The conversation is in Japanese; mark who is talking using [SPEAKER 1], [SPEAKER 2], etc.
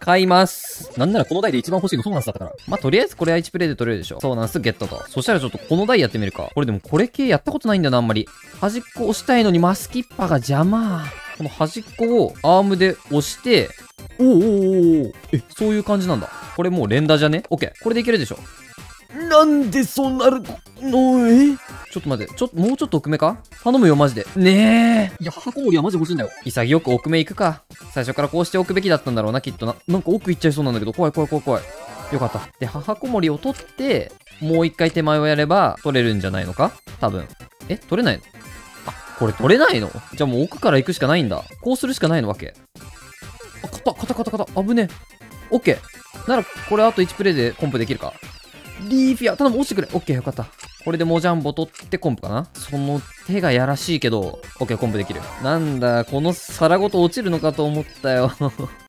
[SPEAKER 1] 買います。なんならこの台で一番欲しいのソーナンスだったから。まあ、とりあえずこれは1プレイで取れるでしょ。ソーナンスゲットと。そしたらちょっとこの台やってみるか。これでもこれ系やったことないんだよな、あんまり。端っこ押したいのにマスキッパが邪魔。この端っこをアームで押して、おおおお、そういう感じなんだ。これもう連打じゃね？オッケー。これでいけるでしょ。なんでそうなるの？ちょっと待って。もうちょっと奥目か？頼むよ、マジで。ねえ。いや、箱盛りはマジ欲しいんだよ。潔く奥目行くか。最初からこうしておくべきだったんだろうな、きっとな。なんか奥行っちゃいそうなんだけど、怖い。よかった。で、母子守を取って、もう一回手前をやれば、取れるんじゃないのか？多分。取れないの？あ、これ取れないの？じゃあもう奥から行くしかないんだ。こうするしかないのわけ。あ、硬。危ねえ。オッケー。なら、これあと1プレイでコンプできるか。リーフィア、頼む、落ちてくれ。オッケー、よかった。これでモジャンボ取ってコンプかな。その手がやらしいけど、オッケー、コンプできる。なんだ、この皿ごと落ちるのかと思ったよ。